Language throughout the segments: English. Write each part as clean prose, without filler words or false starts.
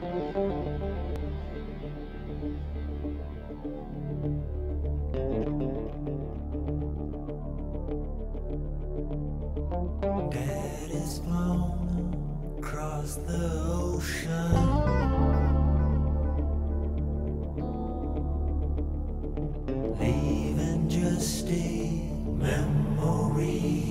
Dad is blown across the ocean, leaving just a memory.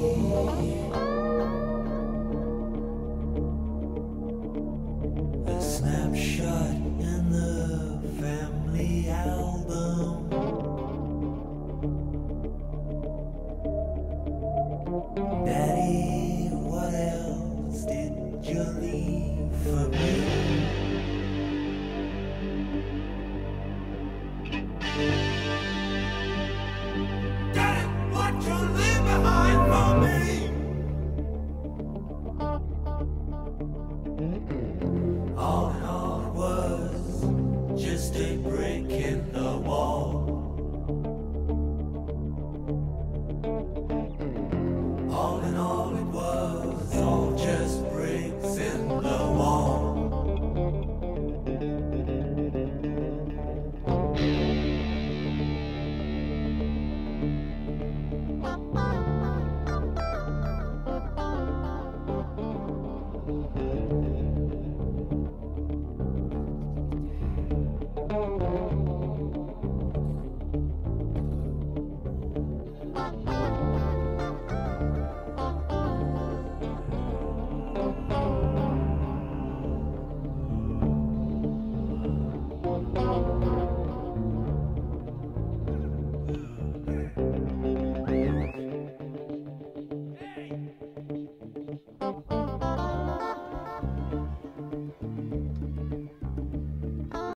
A snapshot in the family album. Daddy, what else did you leave for me? Daddy, what you leave behind for me? All in all, it was just a brick in the wall. All in all, it was all just bricks in the wall. Hey!